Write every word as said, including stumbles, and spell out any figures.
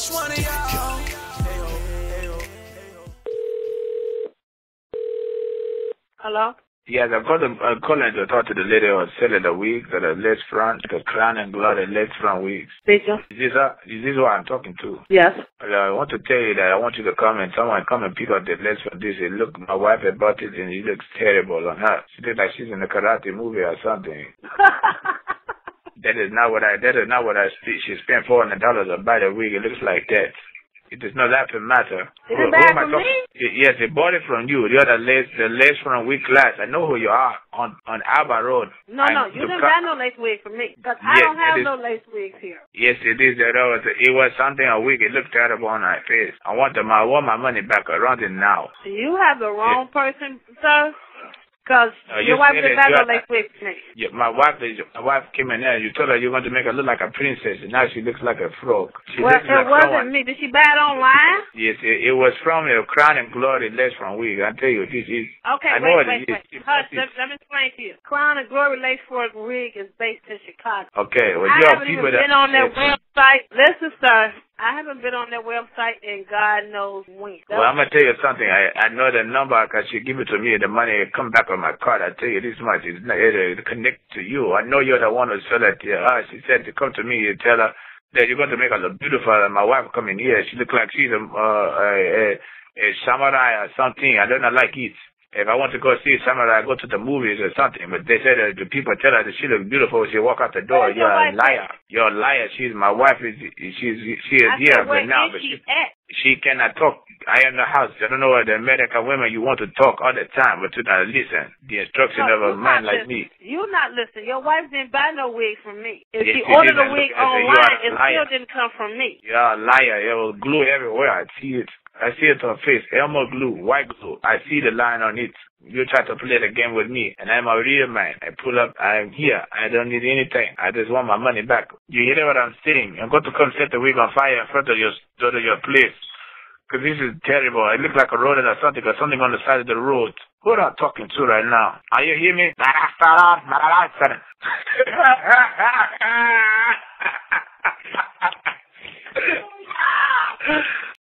Which one of y'all? Hello? Yes, I've got a, a calling to talk to the lady who was selling the wigs, the lace front, the crown and glory lace front wigs. Speaking. Is this, uh, is this who I'm talking to? Yes. Well, I want to tell you that I want you to come and someone come and pick up the lace from this. It look, my wife had bought it and it looks terrible on her. She looks like she's in a karate movie or something. That is not what I, that is not what I speak. She spent four hundred dollars to buy the wig. It looks like that. It does not have to matter. Is it bad for me? Yes, they bought it from you. The other lace, the lace from wig class. I know who you are on on Alba Road. No, I'm no, you didn't car- buy no lace wig for me. Because I yes, don't have is, no lace wigs here. Yes, it is. That was, it was something a wig. It looked terrible on my face. I want the, I want my money back around it now. You have the wrong yes. person, sir. Because uh, your you wife didn't buy no lace wig for me. Yeah, my wife, my wife came in there. You told her you want to make her look like a princess, and now she looks like a frog. She well, it like wasn't someone. me. Did she buy it online? Yes, it, it was from the Crown and Glory lace from wig. I tell you, this is. Okay, I wait, know wait, it wait. is. Hush, let, let me explain to you. Crown and Glory lace for wig is based in Chicago. Okay, well, I you haven't people even that been on their website. Listen, sir. I haven't been on their website in God knows when. Well, I'm going to tell you something. I, I know the number because she give it to me. The money come back on my card. I tell you this much. It's not, it, it connect to you. I know you're the one who sell it to her. She said to come to me and tell her that you're going to make her look beautiful. And my wife come in here. She look like she's a, uh, a, a, a samurai or something. I don't know, like it. If I want to go see samurai, I go to the movies or something. But they said that the people tell her that she look beautiful. She walk out the door. You're a liar. You're a liar. She's my wife. Is she's she is here right now, but she she cannot talk. I am the house. I don't know what the American women you want to talk all the time, but to not listen. The instruction no, of a man like me. You not listen. Your wife didn't buy no wig from me. If yes, she ordered a wig online, it liar. still didn't come from me. You're a liar. It was glue everywhere. I see it. I see it on her face. Elmo glue, white glue. I see the line on it. You try to play the game with me, and I'm a real man. I pull up. I'm here. I don't need anything. I just want my money back. You hear what I'm saying? I'm going to come set the wig on fire in front of your, to your place. Because this is terrible. It looks like a road or something, or something on the side of the road. Who am I talking to right now? Are you hear me?